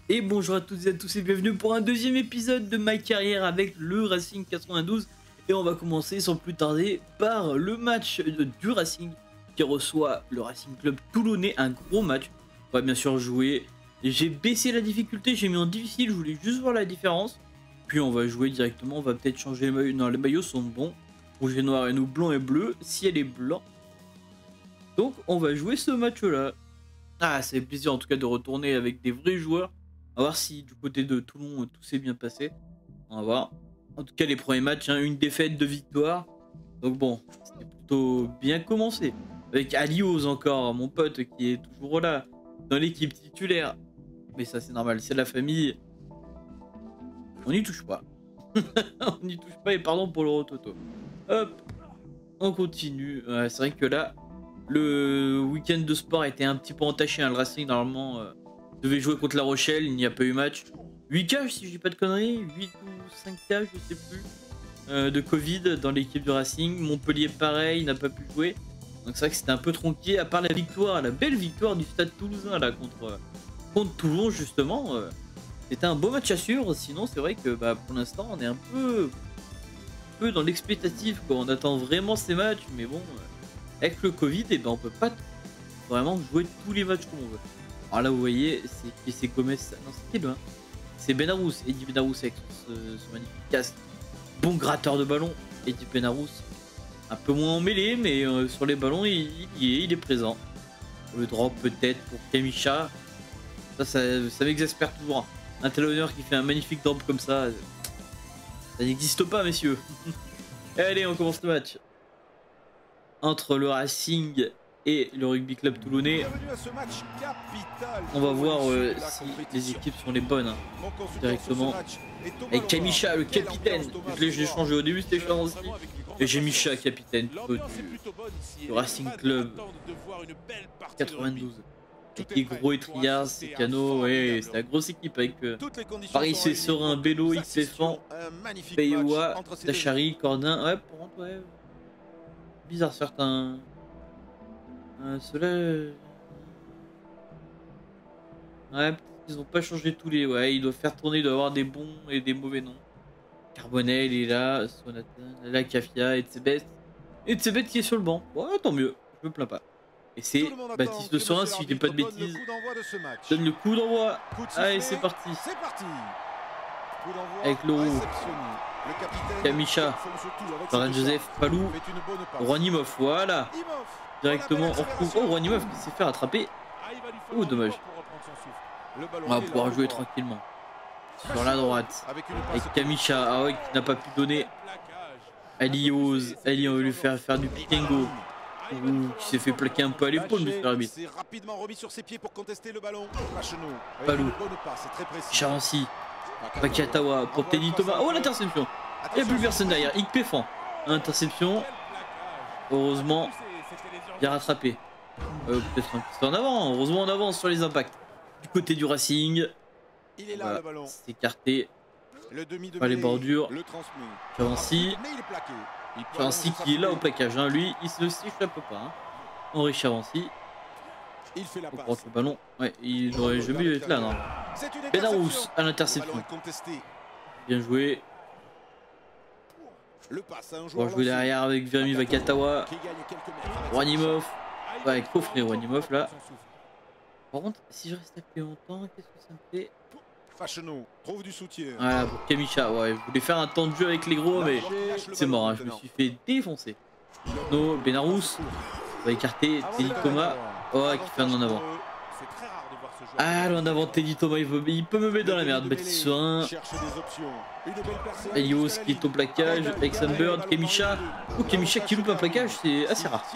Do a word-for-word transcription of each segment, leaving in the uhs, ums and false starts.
Et bonjour à toutes et à tous et bienvenue pour un deuxième épisode de ma carrière avec le Racing quatre-vingt-douze. Et on va commencer sans plus tarder par le match du Racing qui reçoit le Racing Club Toulonnais, un gros match. On va bien sûr jouer. J'ai baissé la difficulté, j'ai mis en difficile, je voulais juste voir la différence. Puis on va jouer directement, on va peut-être changer les maillots. Non, les maillots sont bons. Rouge et noir et nous blanc et bleu, ciel est blanc. Donc on va jouer ce match là. Ah, ça fait plaisir en tout cas de retourner avec des vrais joueurs. On va voir si du côté de Toulon tout s'est bien passé. On va voir. En tout cas les premiers matchs, hein, une défaite, deux victoires. Donc bon, c'était plutôt bien commencé. Avec Alios encore, mon pote qui est toujours là, dans l'équipe titulaire. Mais ça c'est normal, c'est la famille. On n'y touche pas. On n'y touche pas et pardon pour le rototo. Hop, on continue. Ouais, c'est vrai que là, le week-end de sport était un petit peu entaché. Hein. Le Racing normalement euh, devait jouer contre La Rochelle, il n'y a pas eu match. huit cas si je dis pas de conneries, huit ou cinq cas je sais plus, euh, de Covid dans l'équipe du Racing. Montpellier pareil, n'a pas pu jouer. Donc c'est vrai que c'était un peu tronqué, à part la victoire, la belle victoire du Stade Toulousain là contre, contre Toulon justement. Euh, c'était un beau match à suivre, sinon c'est vrai que bah, pour l'instant on est un peu, un peu dans l'expectative quoi. On attend vraiment ces matchs, mais bon, euh, avec le Covid, et eh ben, on peut pas vraiment jouer tous les matchs comme on veut. Alors là vous voyez, c'est c'est Gomez, non c'était le c'est C'est Benarous, Eddie Benarous avec son, son magnifique casque. Bon gratteur de ballon, Eddie Benarous. Un peu moins en mêlée, mais euh, sur les ballons, il, il y est, il est présent. Le drop peut-être pour Kamisha. Ça, ça, ça m'exaspère toujours. Un talonneur qui fait un magnifique drop comme ça, ça n'existe pas, messieurs. Allez, on commence le match. Entre le Racing et le Rugby Club Toulonnais. On va voir euh, si les équipes sont les bonnes hein, directement. Avec Kamisha, le capitaine. Je l'ai changé au début, c'était Chavancy. Et j'ai Misha, capitaine du, du Racing Club quatre-vingt-douze. Avec Gros et Trias, c'est Cano, ouais, c'est la grosse équipe avec euh, Paris, c'est Serein, Bello, X F un, Payoua, Tachari, Cordin. Ouais, pour rentrer, ouais. Bizarre certains. Euh, Ceux-là. Ouais, ils ont pas changé tous les. Ouais, ils doivent faire tourner, ils doivent avoir des bons et des mauvais noms. Carbonel est là, Sonata, la Kafia, Etzebet. Etzebet qui est sur le banc. Ouais, tant mieux, je me plains pas. Et c'est Baptiste de Sorin, si je dis pas de bêtises. Donne le coup d'envoi. Allez, c'est parti. Avec le roux. Kamisha, Laurent Joseph, Palou, Rouanimov, voilà. Directement, on retrouve. Oh, Rouanimov qui s'est fait rattraper. Oh, dommage. On va pouvoir jouer tranquillement. Sur la droite. Avec Kamisha, ah ouais, qui n'a pas pu donner. Alios, Ali, on va lui faire faire du pick and go. Ouh, qui s'est fait plaquer un peu à l'épaule, monsieur l'arbitre. Palou. Chavancy. Pakatawa pour Teddy Thomas. Oh, l'interception. Il n'y a plus personne derrière. Ikpefan. Interception. Heureusement, bien rattrapé. Euh, Peut-être un petit peu en avant. Heureusement, on avance sur les impacts. Du côté du Racing. Il est là, voilà, le ballon. C'est écarté. Le demi de pas les bordures. Chavancy. Chavancy qui est là au plaquage. Hein. Lui, il se s'échappe pas. Hein. Henri Chavancy. Il fait la passe. Le ballon. Ouais, il aurait jamais dû être là, non. Benarous à l'interception. Bien joué. Le passe à un joueur. On va jouer derrière avec Virmi Vakatawa. Rouanimov. Ouais, avec Coffret Rouanimov là. Par contre, si je reste plus longtemps, qu'est-ce que ça me fait? Fashiono trouve du soutien. Voilà pour Kamisha. Ouais, je voulais faire un temps de jeu avec les gros, mais c'est mort. Hein, je me suis fait défoncer. No, Benarous. On va écarter Teddy Thomas. Oh, qui fait un en avant. Ah, le en avant Teddy Thomas, il peut, il peut me mettre dans la merde. Baptiste Serein. Elios qui est au plaquage. Avec Sunbird. Kamisha. Oh, Kamisha qui loupe un plaquage, c'est assez rare.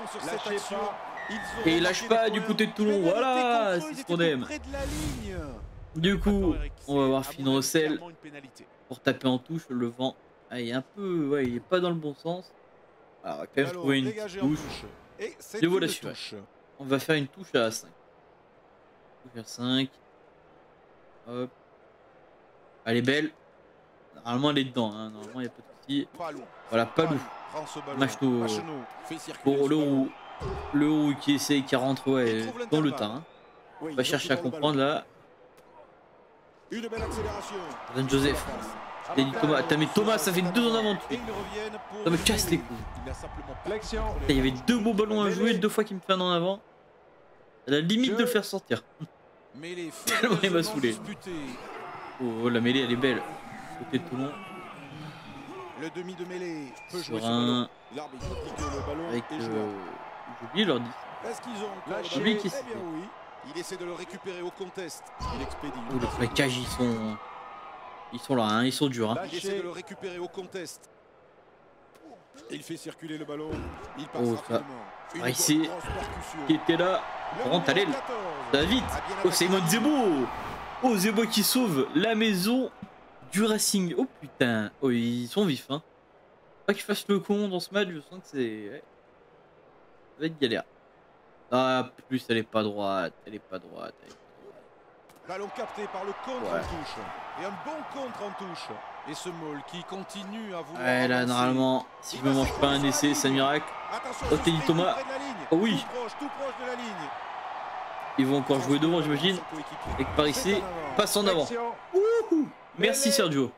Et il lâche pas du côté de Toulon. Voilà, c'est ce qu'on aime. Du coup, on va voir Finn Rossel pour taper en touche. Le vent, ah, il est un peu, ouais, il est pas dans le bon sens. Alors, on va quand même trouver une petite touche. Je vous l'assure. On va faire une touche à cinq. On va faire cinq. Hop. Elle est belle. Normalement, elle est dedans. Hein. Normalement, il n'y a pas de souci. Voilà, Palou. Machno. Pour le roux. Le roux qui essaye, qui rentre ouais, dans le tas. Hein. On va chercher à comprendre là. Une belle accélération. Van Joseph. Teddy Thomas. T'as mis Thomas, ça fait deux en avant. Et ils reviennent pour Ça me casse les couilles. Il a simplement Flexion. Il y avait deux beaux ballons à jouer, deux fois qu'il me fait un en avant. À la limite de le faire sortir. mêlée Tellement il m'a saoulé. disputée. Oh, la mêlée elle est belle. Côté de Toulon. Le demi de mêlée peut jouer Sur ce ballon. un. L'arbitre dit que le ballon Avec. est Euh... jouable. J'ai oublié leur dit. Est-ce qu'ils ont encore Lâché. le Oublié ballon? qui Eh bien c'était. oui. Il essaie de le récupérer au contest. Il expédie. Oh, le plaquage, ils sont. Ils sont là, hein, ils sont durs. Hein. Il essaie de le récupérer au contest. Il fait circuler le ballon. Il passe Oh, ça. rapidement. Une Ah, ici, grosse percussion. qui était là. Le Rentre à l'aile. numéro quatorze. Ça va vite. A bien Oh, c'est Simon Zebo. Oh, Zebo qui sauve la maison du Racing. Oh putain. Oh, ils sont vifs. Hein. Pas qu'ils fassent le con dans ce match, je sens que c'est. Ouais. Ça va être galère. Ah, plus elle est pas droite. Elle est pas droite. Elle est pas droite. Ballon capté par le contre Ouais. en touche. Et un bon contre en touche. Et ce Maul qui continue à vouloir. Ouais, là, avancer. normalement, si je me mange pas un essai, c'est un miracle. Attention, Oh, ce Teddy sprint Thomas. près de la ligne. Oh oui. Tout proche, tout proche de la ligne. Ils vont encore jouer devant, j'imagine. Son coéquipier. Avec par ici, C'est en avant. passe en avant. Flexion. Wouhou. Merci Mêlée. Sergio.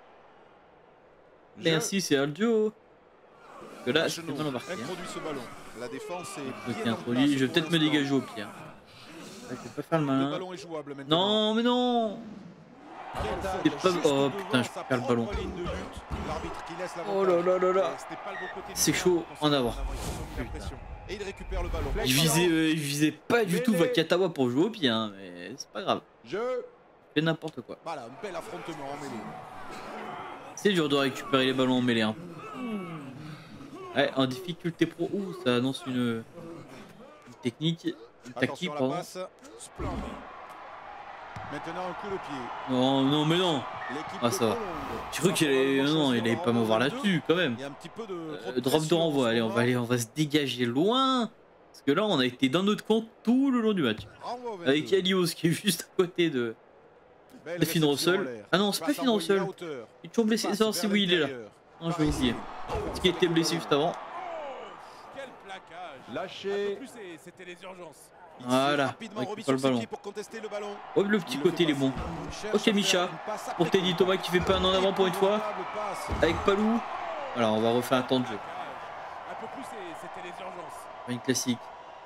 Je- Merci Sergio. Parce que là, c'est Cheneau mal embarqué. Hein. introduit ce ballon. La défense est Ok, bien en introduit. place Je vais pour peut-être me l'instant. dégager au pied. Hein. Ouais, je vais pas faire le Le malin. ballon est jouable maintenant. Non, mais non. Avantage. C'est pas- Juste oh, devant putain, je sa perds le ballon. propre ligne de but. L'arbitre qui laisse Oh là là là là. l'avantage. C'était pas le bon côté du C'est terrain chaud, pour en avant. ils ont mis la pression. Et il récupère le ballon. Je visais, euh, je visais pas du tout Mêlée. Vakatawa pour jouer au pied, hein, mais c'est pas grave. Je. Fais n'importe quoi. Voilà, un bel affrontement en mêlée. C'est dur de récupérer les ballons en mêlée. Hein. Ouais, en difficulté pro. Ouh, ça annonce une, une technique, une tactique, Attention à la pardon. passe. Splendide. Maintenant un coup de pied. Non, non, mais non. L'équipe Ah, de ça va. Colombes. J'ai cru qu'il allait. Non, il allait pas m'avoir là-dessus quand même. Il y a un petit peu de trop Euh, de drop de pression renvoi. en ce Allez, on moment. va aller, on va se dégager loin. Parce que là, on a été dans notre compte tout le long du match. Renvoi au vingt-deux. Avec Alios qui est juste à côté de, Belle de Finn réception en Russell. l'air. Ah non, c'est pas Passe Finn envoyée à Russell. hauteur. Il est toujours blessé. Passe Non, vers c'est oui, il est là. l'intérieur. Non, je vais oublier. Parce qu'il était blessé juste avant. Quel plaquage. Lâché. C'était les urgences. Il Voilà, s'est rapidement récupère remis sur le ses ballon. pieds pour contester le ballon. Oh, le petit Il côté, il le est fait bon. passer. Il cherche Ok, à faire Micha. une passe Pour après Teddy coup. Thomas qui fait pas un en avant pour une fois. Épouvantable passe. Avec Palou. Alors, on va refaire un temps de jeu. Un peu plus, c'était les urgences. Une classique.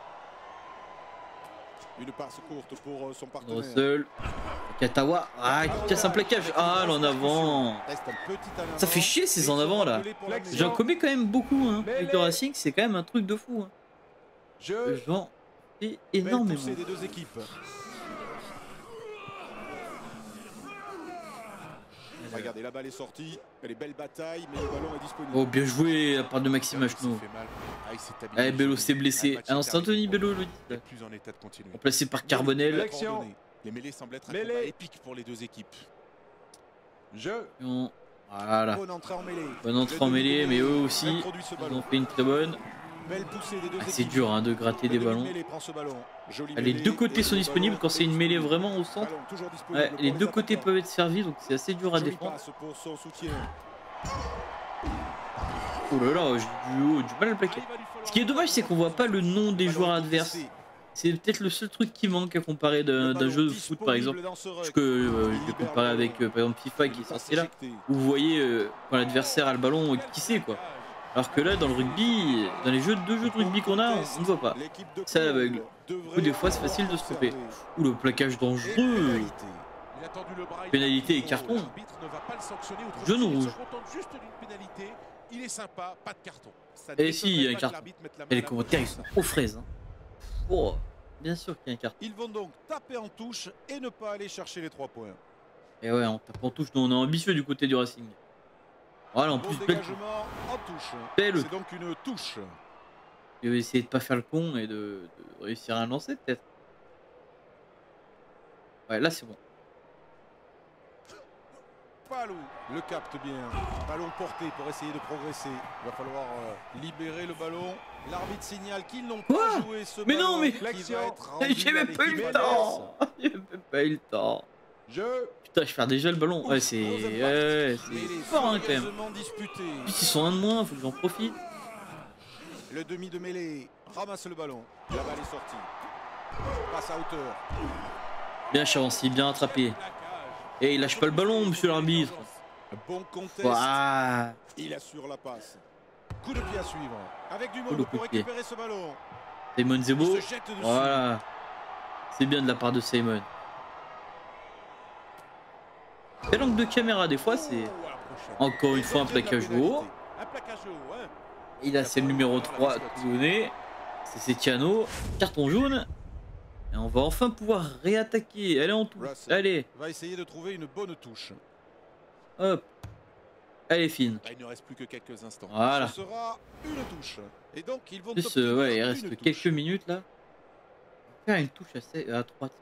Une passe courte pour euh, son partenaire. Russell. Katawa. Ah, qui casse un plaquage. Ah, l'en avant. Reste un petit en avant. Ça fait chier ces en avant là. Flexion. J'en commets quand même beaucoup. Hein. Avec le Racing, c'est quand même un truc de fou. Hein. Je. J'en fais Belle énormément. poussée des deux équipes. Regardez, la balle est sortie. Elle est belle bataille, mais le ballon est disponible. Oh, bien joué à part de Maxime Achno. Eh, Bello s'est blessé. Ah non, c'est Anthony Bello le dit. Plus en état de continuer. Remplacé par Carbonel. Flexion. Les mêlées semblent être un Mêlée. combat épique pour les deux équipes. Je. Voilà. Bonne entrée en mêlée. Bonne entrée en mêlée, mais eux aussi, Introduit ce ils ballon. ont fait une très bonne. Belle poussée des deux Ah, c'est équipes. dur hein, de gratter des Le ballons. demi-mêlée prend ce ballon. Jolie Ah, les mêlée deux côtés et sont le disponibles ballon quand c'est une mêlée disponible. vraiment au centre. Ballon toujours disponible Ouais, pour les les deux côtés attaquants. peuvent être servis, donc c'est assez dur à Jolie défendre. passe pour son soutien. Oh là là, j'ai du, oh, du mal à le plaquer. Ce qui est dommage, c'est qu'on voit pas le nom des joueurs adverses. C'est peut-être le seul truc qui manque à comparer d'un d'un jeu de foot par exemple. Parce que euh, je vais comparer avec euh, par exemple FIFA qui est sorti là, où vous voyez euh, quand l'adversaire a le ballon, euh, qui c'est quoi. Alors que là, dans le rugby, dans les jeux, deux jeux de rugby qu'on a, on ne voit pas. C'est à l'aveugle. Du coup, des fois, c'est facile de se tromper. Ouh, le plaquage dangereux. Pénalité et carton. Jaune ou rouge? Il est sympa, pas de carton. Et si, il y a un carton. Et les commentaires, ils sont aux fraises. Hein. Oh, bien sûr qu'il y a un carton. Ils vont donc taper en touche et ne pas aller chercher les trois points. Et ouais, on tape en touche, nous on est ambitieux du côté du Racing. Voilà, en Bon plus, belle. dégagement en touche. Belle. C'est donc une touche. Je vais essayer de pas faire le con et de, de réussir à lancer peut-être. Ouais, là c'est bon. Palou le capte bien. Ballon porté pour essayer de progresser. Il va falloir euh, libérer le ballon. L'arbitre signale qu'ils n'ont Quoi? pas joué ce Mais non, ballon mais- qui va être rendu J'ai à même pas eu l'équipe le adverse. temps. J'ai même pas eu le temps. Je. Putain, je perds déjà le ballon. Ouais, c'est ouais, Mais il c'est est fort hein, quand même. furieusement disputé. En plus, ils sont un de moins, faut que j'en profite. Le demi de mêlée ramasse le ballon. La balle est sortie. Passe à hauteur. Bien Chavancy, bien attrapé. Et il lâche pas le ballon, monsieur l'arbitre. Bon contest. Ouah. Il assure la passe. Coup de pied à suivre. Avec du Oh, monde le pour coup de pied. récupérer ce ballon. Simon Il Zebo. se jette dessus. Voilà. C'est bien de la part de Simon. Quel angle de caméra, des fois, c'est Oh, approchant. encore une fois un Gardien de la plaquage haut. pénalité. Un plaquage haut, hein. Et là, c'est le numéro trois tout donné. C'est Setiano. Carton jaune. Et on va enfin pouvoir réattaquer. Allez, on touche. Russell Allez, va essayer de trouver une bonne touche. hop. Allez, fine. Là, il ne reste plus que quelques instants. Voilà. Ce sera une touche. Et donc, ils vont En plus, obtenir euh, ouais, il une reste touche. quelques minutes là. On va faire une touche assez à droite.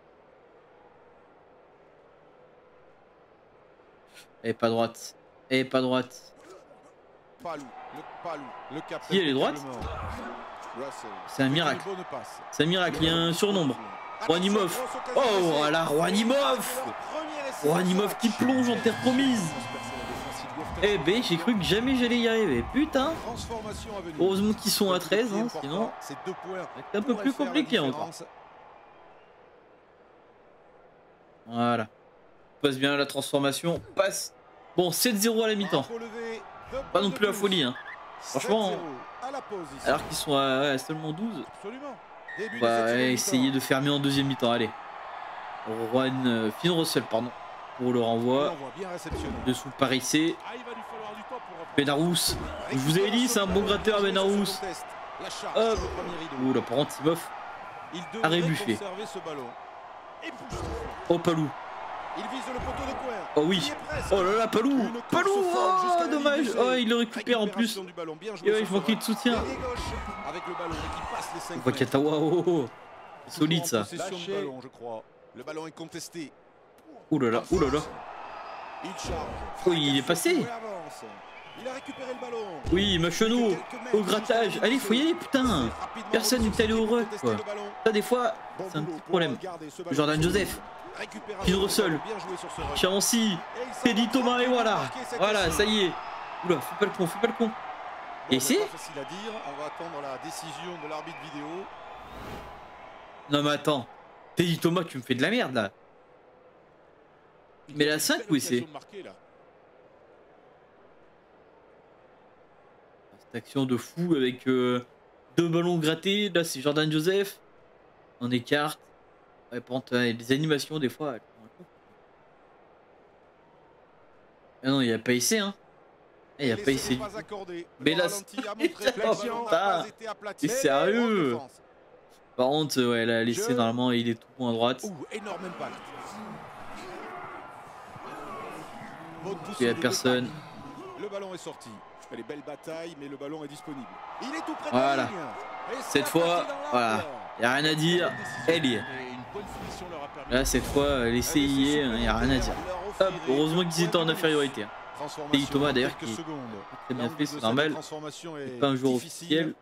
Et pas droite. Et pas droite. Palou, le Palou, le capitaine. Si, elle est droite. Russell. C'est un miracle. Une bonne passe. C'est un miracle, il y a un surnombre. Juanimov. Oh, voilà, Juanimov. Juanimov qui plonge en terre promise. Eh ben, j'ai cru que jamais j'allais y arriver. Putain. Heureusement qu'ils sont à treize, hein, sinon c'est deux points. c'est un peu plus compliqué encore. Voilà. Passe bien la transformation. Passe. Bon, sept zéro à la mi-temps. Pas non plus la folie, hein. Franchement, alors qu'ils sont à ouais, seulement douze. Absolument. On va essayer de fermer en deuxième mi-temps. Allez. Juan, euh, Finn Russell, pardon. Pour le renvoi. Dessous Paris C. Benarous. Je vous ai dit, c'est un bon gratteur, Benarous. Hop. Ouh, là, par contre, Timov a rébuffé. Oh, Palou. Il vise le poteau de coin. Oh oui. Oh là là, Palou. Palou. Oh, dommage. Oh, il le récupère en plus. Et ouais, je manquais de soutien. Wakatawa. Oh, oh. Solide ça. Le ballon est contesté. Ouh là là, ouh là là. Il charge. Oh, il est passé. Il a récupéré le ballon. Oui, Machenou. Au grattage. Allez, faut y aller, putain. Personne n'est allé au ruck, quoi. Ça, des fois, c'est un petit problème. Jordan Joseph. Finn Russell. Chamancy. Teddy Thomas, et voilà. Voilà, ça y est. Oula, fais pas le con, fais pas le con. Et c'est facile à dire. On va attendre la décision de l'arbitre vidéo. Non, mais attends. Teddy Thomas, tu me fais de la merde, là. Mais la cinq, oui, c'est. Cette action de fou avec euh, deux ballons grattés. Là, c'est Jordan Joseph. On écarte. Ouais, par contre, euh, les animations, des fois. Elles... Ah non, il n'y a pas essai, hein. Il n'y a pas essai. Mais là, c'est sérieux. Par contre, ouais, là, l'essai, normalement, il est tout bon à droite. Énorme impact. Il n'y a personne. Le ballon est sorti. Elle est belle bataille, mais le ballon est disponible. Il est tout près de voilà. la ligne. Cette fois, voilà. Il n'y a rien à dire. Elle y est. Là, cette fois, l'essai y est. Il n'y a rien à dire. Hop, heureusement qu'ils étaient en infériorité. Et Thomas, d'ailleurs, qui est très bien fait, c'est normal. C'est pas un joueur officiel.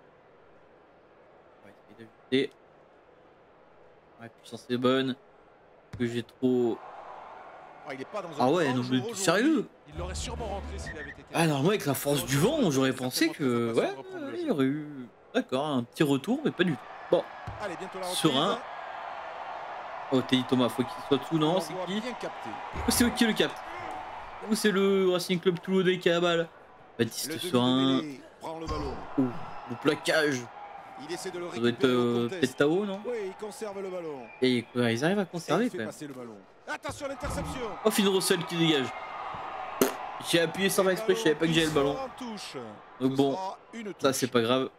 Ouais, la puissance est bonne. Que j'ai trop. Ah ouais, non mais t'es sérieux? Il l'aurait sûrement rentré s'il avait été. Ah normalement avec la force du vent, j'aurais pensé que ouais, il y aurait eu d'accord un petit retour, mais pas du tout. Bon, serein. Oh Teddy Thomas, faut qu'il soit dessous, non? C'est qui? Oh, c'est qui le capte? Ou c'est le Racing Club Toulouse qui a la balle? Baptiste Serein. Oh, le plaquage. Il essaie de le ça doit être euh, peut-être Tao, non? Oui, il conserve le ballon. Et ouais, ils arrivent à conserver quand même. Attention à l'interception. Oh, Finn Russell qui dégage. J'ai appuyé sans faire exprès, je savais pas que j'avais le ballon. Donc bon, ça c'est pas grave.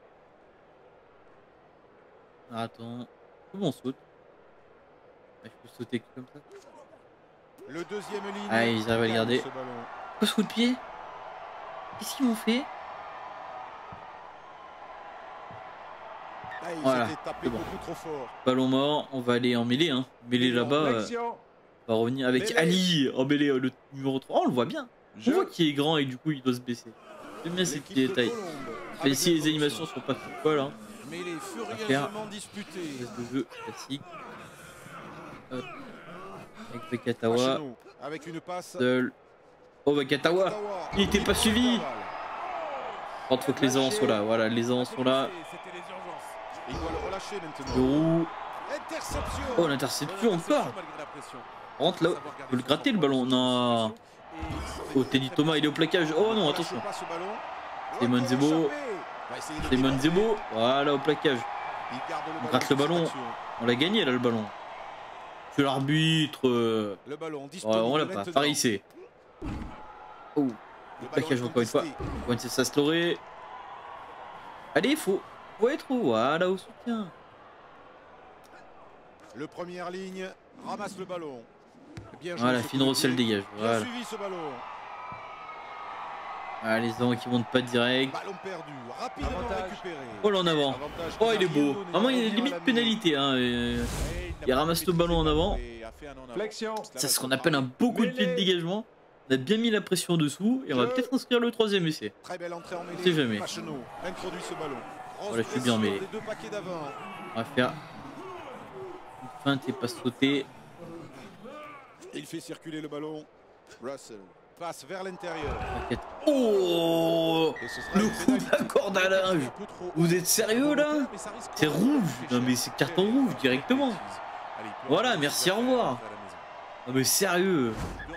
Ah, attends, comment on saute? Je peux sauter comme ça. Le deuxième ligne. Ah, ils arrivent à le garder. Quoi ce coup de pied? Qu'est-ce qu'ils m'ont fait? Voilà, c'est bon. Ballon mort, on va aller en mêlée. Hein. Mêlée là-bas, euh, on va revenir avec mêlée. Ali en mêlée, euh, le numéro trois. Oh, on le voit bien. Je... On voit qu'il est grand et du coup il doit se baisser. J'aime bien ces petits détails. Même si les animations sont pas trop folles. Hein. Faire de jeu classique. Hop. Avec Wakatawa. Seul. Oh, Wakatawa. Il était pas suivi. Il faut que les avants soient là. Voilà, les avants sont là. Il doit le relâcher maintenant. Le roux. Oh, l'interception encore. Rentre là. Il peut le gratter le ballon. Non. Oh, Teddy Thomas, il est au plaquage. Oh non, attention. Simon Zebo. Simon Zebo. Voilà, au plaquage. On gratte le ballon. On l'a gagné là, le ballon. Je suis l'arbitre. Le ballon ouais, on l'a pas. Paris, c'est. Oh. Le plaquage encore une fois. Wences Sasloré. Allez, il faut. Faut être où? Voilà, au soutien. Le première ligne ramasse le ballon. Bien voilà, Finn Russell dégage. Voilà. Ce ballon. Ah, les gens qui montent pas direct. Ballon perdu, rapidement récupéré. Oh là en avant. Oh il est beau. Vraiment il y a limite pénalité. Hein. Et... il ramasse le ballon en avant. C'est ce qu'on appelle un beau coup de pied de dégagement. On a bien mis la pression dessous et on va peut-être inscrire le troisième essai. Très belle entrée en mêlée. On sait jamais. Introduit ce ballon. Voilà, je suis bien mêlé. On va faire une feinte et pas sauter. Il fait circuler le ballon. Russell passe vers l'intérieur. Oh, le coup de la corde à linge. Vous êtes sérieux là? C'est rouge. Non mais c'est carton rouge directement. Voilà, merci, au revoir. Non mais sérieux.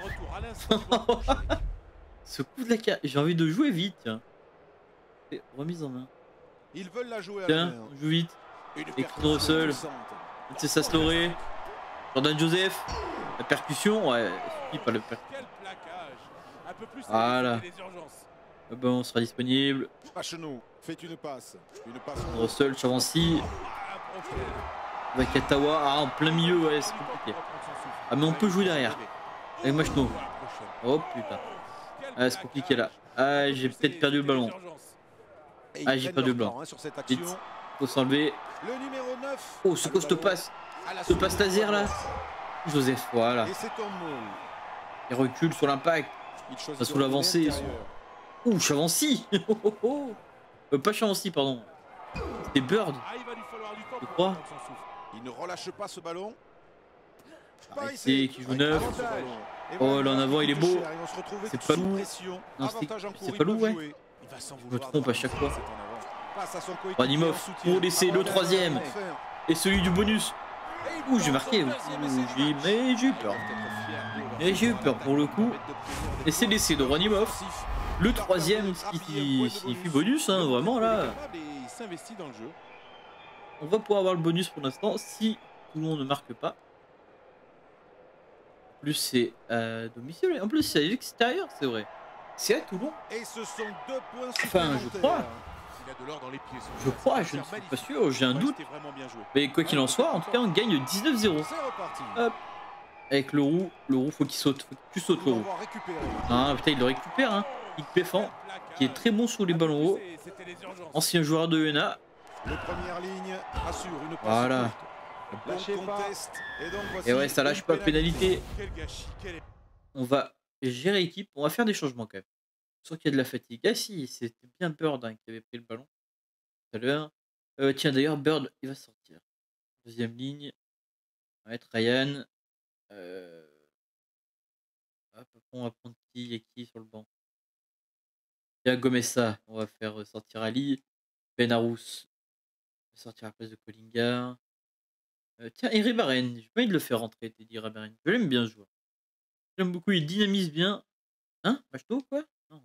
Ce coup de la carte, j'ai envie de jouer vite. Tiens. Remise en main. Ils veulent la jouer. Tiens, on joue vite. Et Finn Russell. C'est Sasloré. Jordan Joseph. La percussion, ouais, suffit pas le per. Voilà. Bon, on sera disponible. Pachenou fait une passe. Une passe. Russell, Chavancy. Vakatawa, ah, en plein milieu, ouais, c'est compliqué. Ah, mais on peut jouer derrière. Avec Machno. Oh putain. Ah, c'est compliqué là. Ah, j'ai peut-être perdu le ballon. Ah, j'ai perdu le ballon. Vite. Faut s'enlever. Oh, ce coste passe. Ce passe laser là. Joseph, voilà. Il recule sur l'impact. Pas sous l'avancée. Ouh, Chavancy. euh, Pas Chavancy, pardon. C'était Bird. Je crois. Il ne relâche pas ce ballon. Ah, c'est qui joue neuf. Oh, là en avant, il est beau. C'est pas lourd. Non, c'est pas lourd, ouais. Je me trompe à chaque fois. Ranimov pour laisser le troisième. Et celui du bonus. Ouh, j'ai marqué. Ouh, mais j'ai eu peur. Mais j'ai eu peur pour le coup. Et c'est l'essai de Ranimov. Le troisième, ce qui signifie bonus, hein, vraiment là. On va pouvoir avoir le bonus pour l'instant si tout le monde ne marque pas. En plus, c'est à domicile. En plus, c'est à l'extérieur, c'est vrai. C'est à Toulon. Enfin, je crois. Je crois, je ne suis pas sûr, j'ai un doute. Mais quoi qu'il en soit, en tout cas, on gagne dix-neuf zéro. Hop. Avec le roux, le roux, faut qu'il saute. Faut que tu sautes le roux. Ah putain, il le récupère, hein. Il Péfan, qui est très bon sur les ballons hauts. Ancien joueur de U N A. Voilà. Et ouais, ça lâche pas, pénalité. On va gérer l'équipe, on va faire des changements quand même. Sans qu'il y a de la fatigue. Ah si, c'était bien Bird hein, qui avait pris le ballon tout à l'heure. Euh, tiens d'ailleurs, Bird, il va sortir. Deuxième ligne. On va être Ryan. Euh... Hop, on va prendre qui? Il y a qui sur le banc? Il y a Gomessa. On va faire sortir Ali. Benarous. On va sortir à la place de Collinga. Euh, tiens, et Ribaren. J'ai pas envie de le faire rentrer, Teddy Ribaren. Je l'aime bien ce joueur. J'aime beaucoup, il dynamise bien. Hein? Machto quoi? Non.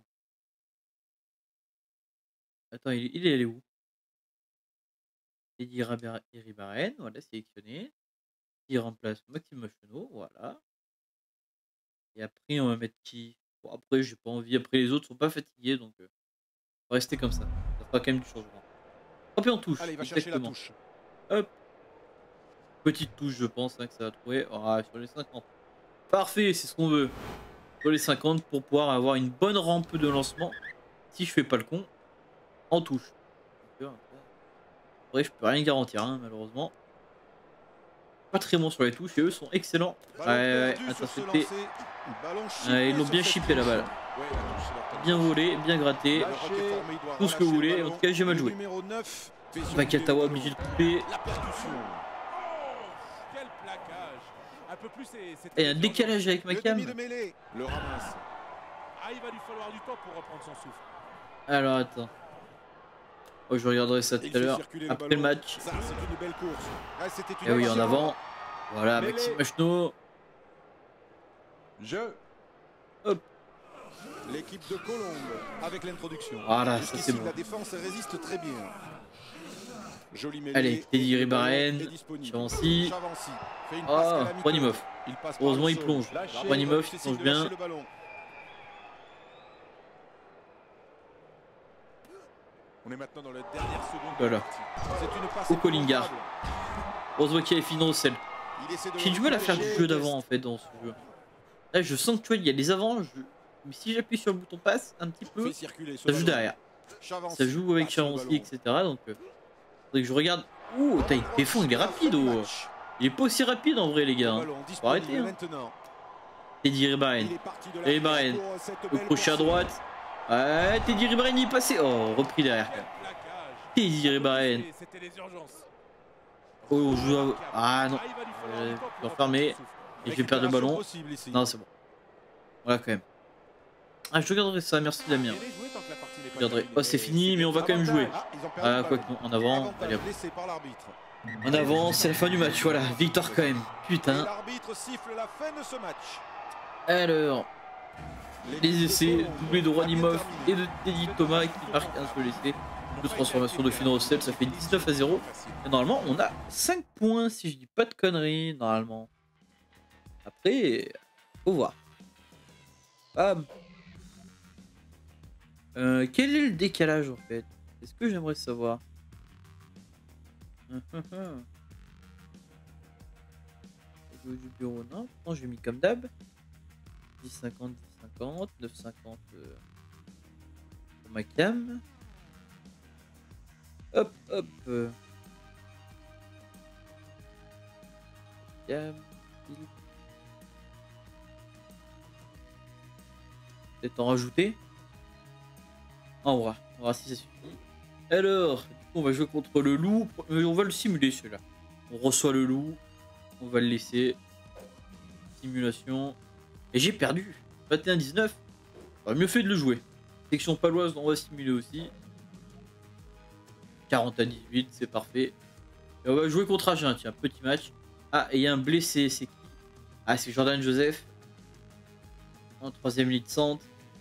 Attends, il, il est allé où? Teddy Ribaren, voilà, sélectionné. Il remplace Maxime Machno, voilà. Et après, on va mettre qui? Bon, après, j'ai pas envie. Après, les autres sont pas fatigués, donc euh, on va rester comme ça. Ça fera quand même du changement. Hop, et on touche. Allez, il va chercher la touche. Hop. Petite touche, je pense, hein, que ça va trouver. Oh, sur les cinquante. Parfait, c'est ce qu'on veut. Sur les cinquante pour pouvoir avoir une bonne rampe de lancement. Si je fais pas le con, en touche. Après, je peux rien garantir, hein, malheureusement. Pas très bon sur les touches et eux sont excellents. Ouais, ouais, intercepté. Ouais, ils l'ont bien chippé la balle. Bien volé, bien gratté. Tout ce que vous voulez. En tout cas, j'ai mal joué. Vakatawa obligé de couper. Et un décalage avec ma cam. Alors attends. Oh, je regarderai ça tout à l'heure après le match. Et oui, en avant. Voilà, Maxime Machno. Jeu. Hop. L'équipe de Colombe avec l'introduction. Voilà, ça c'est bon. La défense résiste très bien. Joli mêlée. Allez, Teddy Ribaren, Chavancy. Oh, Ronimov. Heureusement, il plonge. Ronimov, il plonge bien. On est maintenant dans la dernière seconde. Voilà. Au Colingard. Heureusement qu'il y a Finrosel. J'ai du mal à faire du jeu d'avant en fait dans ce jeu. Là, je sens que tu vois, il y a les avants. Je... Mais si j'appuie sur le bouton passe un petit peu, ça joue derrière. Ça joue avec Chavancy, et cetera. Donc, euh, faudrait que je regarde. Ouh, taille, Péfond, il est rapide. Oh. Il est pas aussi rapide en vrai, les gars. Hein. Faut arrêter. Hein. Teddy Ribaren. Ribaren. Le crochet à droite. Ouais, Teddy Ribaren, il est passé. Oh, repris derrière. Teddy Ribaren. Oh, on joue à... Ah non. Euh, je vais refermer. Et je vais perdre le ballon. Non, c'est bon. Voilà, quand même. Ah, je regarderai ça. Merci, Damien. Je regarderai. Oh, c'est fini, mais on va quand même jouer. Ah, quoi que non. En avant. Allez, hop. En avant, c'est la fin du match. Voilà, victoire quand même. Putain. Alors. Les essais, doublé de Ronimov et de Teddy Thomas qui marque un seul essai. De transformation de Finrosel, ça fait dix-neuf à zéro. Et normalement, on a cinq points si je dis pas de conneries. Normalement. Après, faut voir. Bam. Euh, quel est le décalage en fait? C'est ce que j'aimerais savoir. Du bureau, non. Non, j'ai mis comme d'hab. dix cinquante, dix cinquante, neuf cinquante euh, pour ma cam. Hop, hop. Euh. Cam. Peut-être en rajouter. On va, on va voir si ça suffit. Alors, du coup, on va jouer contre le loup. On va le simuler celui-là. On reçoit le loup. On va le laisser. Simulation. Et j'ai perdu. vingt et un à dix-neuf. J'aurais mieux fait de le jouer. Section paloise, on va simuler aussi. quarante à dix-huit, c'est parfait. Et on va jouer contre Agen. Tiens, petit match. Ah, et il y a un blessé. C'est qui? Ah, c'est Jordan Joseph. En troisième ligne centre.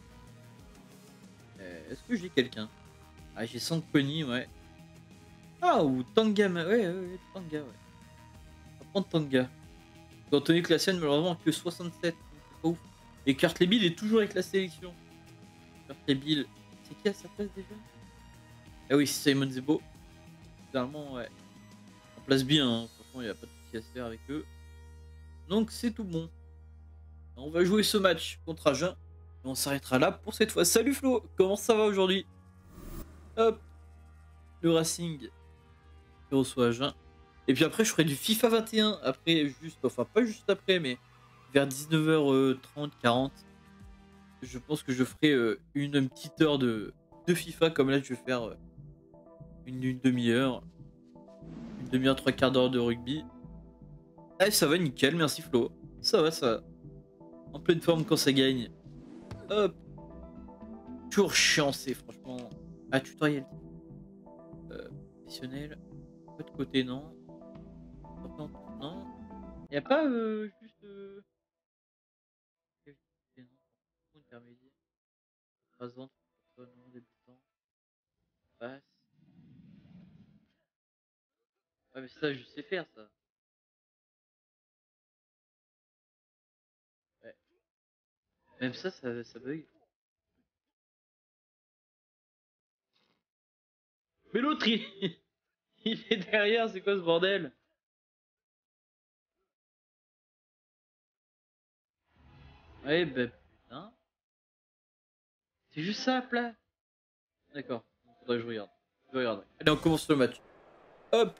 Euh, Est-ce que j'ai quelqu'un? Ah, j'ai Sankoni, ouais. Ah, ou Tanga. Ouais, ouais, ouais, Tanga, ouais. On va prendre Tanga. Anthony Classen, malheureusement, que soixante-sept. C'est pas ouf. Et Kurt Lebil est toujours avec la sélection. Kurt Lebil, c'est qui à sa place déjà? Ah oui, c'est Simon Zebo. Finalement, ouais. On place bien, hein. Franchement, il n'y a pas de souci à se faire avec eux. Donc, c'est tout bon. On va jouer ce match contre Agen. Et on s'arrêtera là pour cette fois. Salut Flo, comment ça va aujourd'hui? Hop. Le Racing qui reçoit Agen. Et puis après, je ferai du FIFA vingt et un. Après, juste, enfin, pas juste après, mais vers dix-neuf heures trente, quarante. Je pense que je ferai euh, une, une petite heure de, de FIFA. Comme là, je vais faire euh, une, une demi-heure. Une demi-heure, trois quarts d'heure de rugby. Ah, ça va nickel, merci Flo. Ça va, ça va. En pleine forme quand ça gagne. Hop. Toujours chiant, c'est franchement. Ah, tutoriel. Euh, professionnel. Pas de côté, non. Non. Il n'y a pas euh, juste. Euh... Intermédiaire. Écrasante. Non, débutant. Passe. Ah, mais ça, je sais faire ça. Ouais. Même ça, ça, ça bug. Mais l'autre, il... il est derrière, c'est quoi ce bordel? Ouais, bah putain. C'est juste ça, plat. D'accord, faudrait que je regarde. Je regarde. Allez, on commence le match. Hop.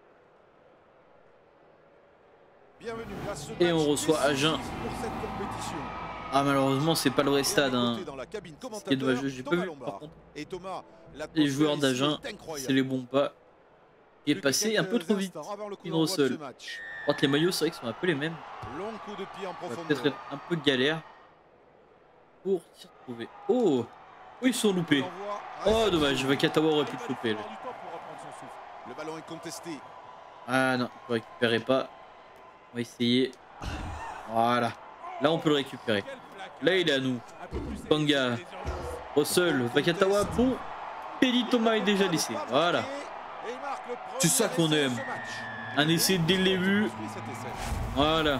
Et on reçoit Agen. Ah, malheureusement, c'est pas le vrai stade. Hein. Ce qui est dommage, j'ai pas vu par contre. Les joueurs d'Agen, c'est les bons pas. Qui est passé un peu trop vite. Finrosel. Entre les maillots, c'est vrai qu'ils sont un peu les mêmes. Ça va peut-être être un peu galère pour s'y retrouver. Oh, oh, ils sont loupés. Oh, dommage, Vakatawa aurait pu le choper. Le ballon est contesté. Ah non, je ne récupérerai pas. On va essayer. Voilà. Là, on peut le récupérer. Là, il est à nous. Panga. Russell. Vakatawa pour. Teddy Thomas est déjà laissé. Voilà. C'est ça qu'on aime. Un essai dès le début. Voilà.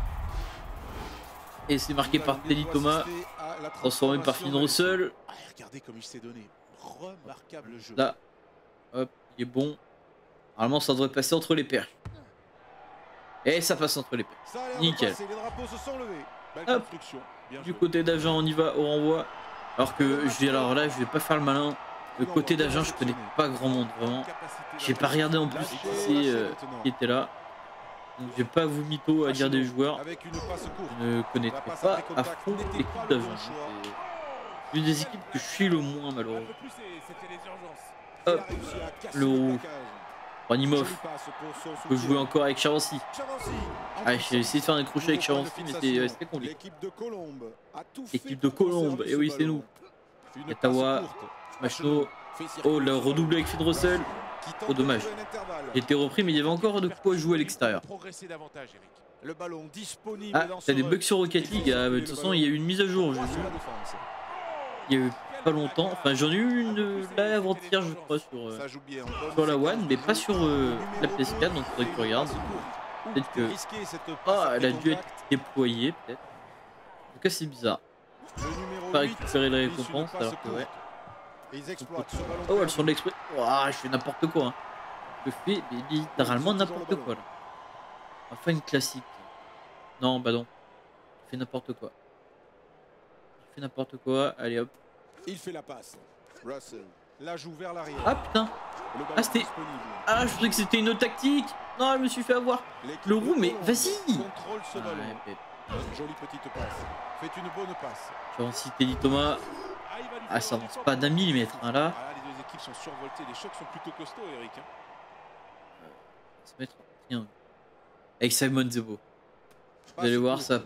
Et c'est marqué par Teddy Thomas. Transformé par Finn Russell. Regardez comme il s'est donné. Remarquable jeu. Là. Hop, il est bon. Normalement, ça devrait passer entre les perches. Et ça passe entre les perches. Nickel. Hop. Du côté d'Agen, on y va au renvoi. Alors que je vais, alors là, je vais pas faire le malin. Le côté d'Agen, je connais pas grand monde vraiment. J'ai pas regardé en plus qui c'est euh, qui était là. Donc j'ai pas vous mytho à dire des joueurs. Je ne connaîtrai pas à fond l'équipe d'Agen. C'est une des équipes que je suis le moins malheureusement. Hop, le rouge. Ranimov peut jouer encore avec Chavancy. Ah, j'ai essayé de faire un crochet avec Chavancy, mais c'était compliqué. Équipe de Colombe, et oui, c'est nous. Katawa, Machno. Oh, le redoublé avec Finn Russell. Oh, dommage. J'ai été repris, mais il y avait encore de quoi jouer à l'extérieur. Ah, t'as des bugs sur Rocket League. Ah, de toute façon, il y a eu une mise à jour, j'ai vu. Il y a eu pas longtemps. Enfin, j'en ai eu une là avant-hier, je crois, sur, euh, sur la One, mais pas sur euh, la P S quatre, donc il faudrait que tu regardes. Peut-être que. Ah, elle a dû être déployée, peut-être. En tout cas, c'est bizarre. Pas récupérer les récompenses, alors que ouais. Oh, elles sont de l'exprès. Oh, je fais n'importe quoi. Hein. Je fais littéralement n'importe quoi là. Enfin, une classique. Non, bah non. Je fais n'importe quoi. Je fais n'importe quoi. Allez hop. Il fait la passe. Russell la joue vers l'arrière. Ah putain. Ah c'était. Ah je pensais que c'était une autre tactique. Non, je me suis fait avoir. Le roux, mais vas-y. Contrôle ce ballon. Une jolie petite passe. Fait une bonne passe. Je vais en citer Teddy Thomas. Ah ça avance pas d'un millimètre hein, là. Ah, les deux équipes sont survoltées. Les chocs sont plutôt costauds, Eric. Hein. Euh, se mettre tiens. Avec Simon Zebo. Vous allez voir ça.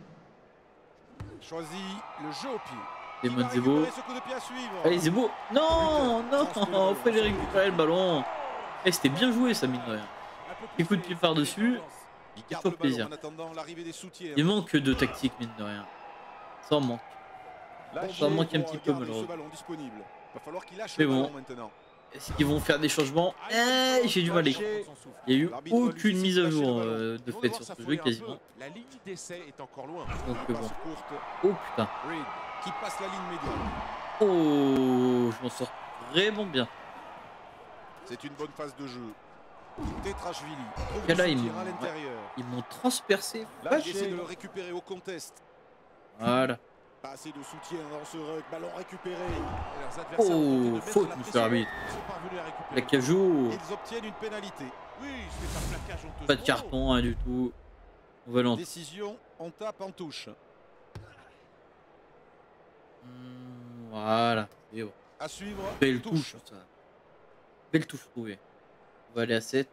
Choisit le jeu au pied. Simon Zebo. Allez Zebo. Non, non, fallait récupérer le ballon. Eh, c'était bien joué ça mine de rien. Petit coup de pied par dessus. Il fait plaisir. Il manque de tactique mine de rien. Ça en manque. Ça en manque un petit peu malheureusement. Mais bon. Est-ce qu'ils vont faire des changements? Eh, j'ai du mal à y croire. Il n'y a eu aucune mise à jour euh, de fait sur ce jeu quasiment. La ligne d'essai est encore loin. Donc bon. Oh putain. Qui passe la ligne médiane. Oh, je m'en sors vraiment bien. C'est une bonne phase de jeu. Tetrashvili. Et là, ils m'ont transpercé. Là, j'essaie de le récupérer au contest. Voilà. Pas assez de soutien dans ce rug. Ballon récupéré. Oh, faute, monsieur l'arbitre. La cajou. Ils obtiennent une pénalité. Oui, c'est un plaquage honteux. Pas de carton, hein, du tout. On va l'entendre. Décision, on tape en touche. Mmh, voilà. Et bon. À suivre. Belle touche. touche, ça. Belle touche trouvée. On va aller à sept.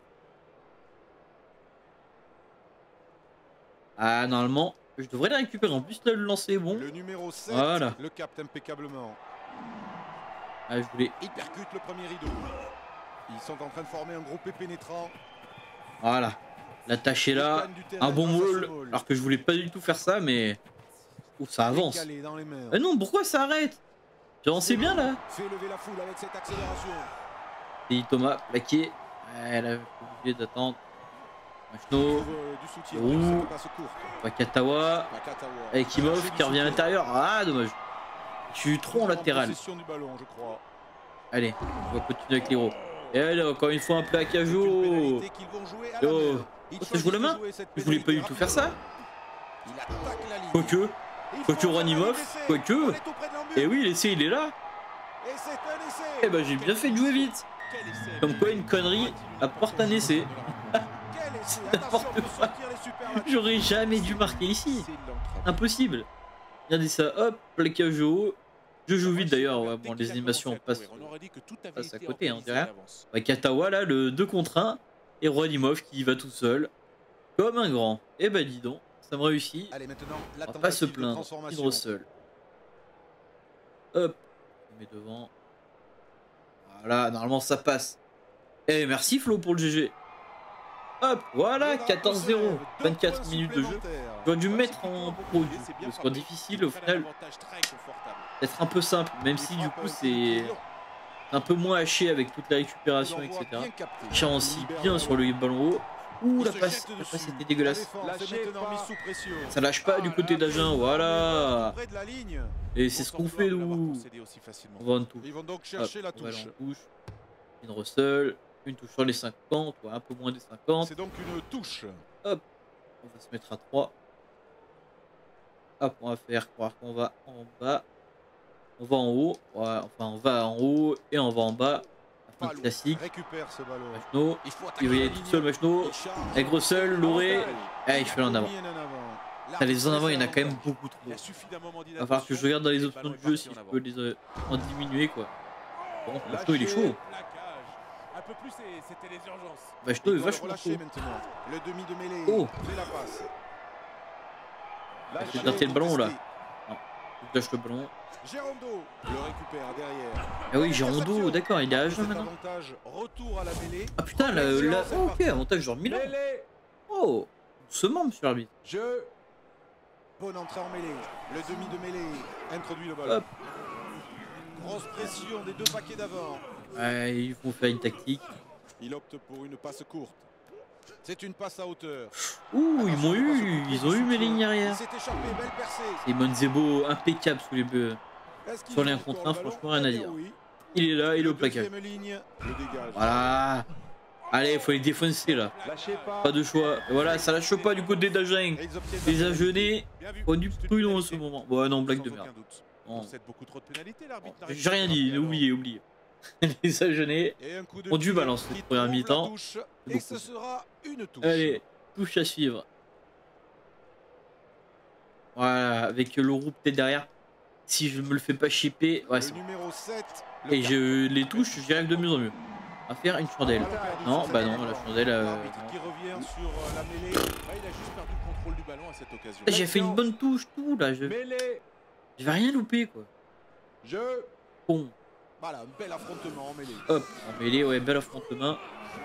Ah, normalement, je devrais la récupérer. En plus, là, le lancer est bon. Le numéro sept, voilà. Le capte impeccablement. Ah, je voulais. Il percute le premier rideau. Ils sont en train de former un groupé pénétrant. Voilà. La tâche est là. Un bon maul. Alors que je voulais pas du tout faire ça, mais. Oh, ça avance. Eh non, pourquoi ça arrête? J'avançais bien là. Fait lever la foule avec cette accélération. Et Thomas, plaqué. Elle a oublié d'attendre. Machno. Ouh. Wakatawa. Avec Imov qui revient à l'intérieur. Ah, dommage. Je suis trop en latéral. Allez, on va continuer avec l'héros. Et allez, encore une fois un plaquage. Oh, oh. Ça joue la main? Je voulais pas du tout faire ça. Quoique. Quoique Ranimov. Quoique. Et oui, l'essai il est là. Eh ben j'ai bien fait de jouer vite. Comme quoi une connerie apporte un essai. N'importe quoi. J'aurais jamais dû marquer ici. Impossible. Regardez ça, hop, plaquage haut. Je joue vite d'ailleurs, ouais, bon les animations passent, passent à côté, hein, on dirait. Bah, Katawa là, le deux contre un. Et Ranimov qui y va tout seul. Comme un grand. Et bah dis donc, ça me réussit. On va pas se plaindre. Finn Russell. Hop, on met devant. Voilà, normalement ça passe. Eh merci Flo pour le G G. Hop, voilà, Le quatorze drapeau zéro. se lève, deux vingt-quatre points minutes de jeu. supplémentaires. J'aurais dû me Ouais, mettre c'est en plutôt pro bien du joué, coup, c'est bien parce qu'en frappé. difficile, au Il fait un final, avantage très confortable. d'être un peu simple, même Il si du frappe coup un coup de c'est pied long. un peu moins haché avec toute la Coup récupération, d'envoi et cetera. bien capté. Charancy Il libère bien le sur le ballon haut. Ouh, Il la se passe, jette la dessus. passe était La dégueulasse. défense est Lâchez maintenant pas. mise sous pression. Ça lâche pas du Ah, côté là, d'Agen, tout voilà. près de la ligne. Et c'est On ce s'en qu'on plaint fait de l'avoir nous. concédé aussi facilement. On va en touche. Ils vont donc Hop, chercher la on va aller touche. en touche. Une Russell, une touche sur les cinquante, ouais, un peu moins des cinquante. C'est donc une touche. Hop, on va se mettre à trois. Hop, on va faire croire qu'on va en bas. On va en haut. Ouais, enfin, on va en haut et on va en bas. La fin classique. Récupère ce ballon. Machno. Il faut Il attaquer va y la aller tout ligne. seul, Machno. Il charge. Avec Russell, Lauré. Ah, il fait en avant. Mis en avant. Ah, les en avant, il y en a quand même beaucoup trop. Il a suffisamment Il va falloir que je regarde dans les options de jeu si je peux les euh, en diminuer quoi. Bon, Machno il est chaud. Un peu plus, c'était les urgences. Machno est Il doit le vachement relâcher chaud. maintenant. Le demi de mêlée. Oh. Fait la passe. Il fait gratter le ballon là. Non, il lâche le ballon. Gérondo le récupère derrière. Ah oui, Gérondo, d'accord, il est à jeun maintenant. Avantage, retour à la mêlée. Ah putain, là, là... Oh, ok, avantage genre Milan. Oh, doucement, monsieur l'arbitre. Jeu. Bonne entrée en mêlée. Le demi de mêlée introduit le ballon. Hop. Grosse pression des deux paquets d'avant. Ouais, ils vont faire une tactique. Il opte pour une passe courte. C'est une passe à hauteur. Ouh, ils m'ont eu, ils ont eu mes lignes Il arrière. s'est échappé, belle percée. Et Monzebo impeccable sous les bœufs. Est-ce qu'il Sur les a un contre encore un, le ballon? franchement, rien à Eh bien dire. oui. Il est là, il est au Le plaquage. deuxième ligne, le dégage. Voilà. Allez, il faut les défoncer là. Lâchez pas. Pas de choix. Voilà, ça lâche pas du côté d'Agen. Et ils obtiennent Les la Agenais, Bien vu. faut du C'est une prudent en pénalité. ce moment. Ouais, non, blague Sans de aucun merde. doute. Non. Pour cette beaucoup trop de pénalités, l'arbitre n'arrive J'ai rien dit, pas à rappeler oubliez, oubliez. Les Agenais Et un coup de ont dû pied balancer qui cette première trouve la mi-temps. touche, Et Beaucoup. ce sera une touche. Allez, touche à suivre. Voilà, avec le roux peut-être derrière. Si je me le fais pas chipper, ouais, Le c'est bon. numéro sept. le Et je les touche, j'y arrive de mieux en mieux. On va faire une chandelle. Non, bah non, la chandelle. Euh, L'arbitre non. qui revient sur euh, la mêlée. Ah, il a juste perdu le contrôle du ballon à cette occasion. Là, j'ai fait une bonne touche, tout là. Je, Mêlée. je vais rien louper quoi. Jeu. Bon, Voilà, un bel affrontement en mêlée. hop, en mêlée, ouais, bel affrontement.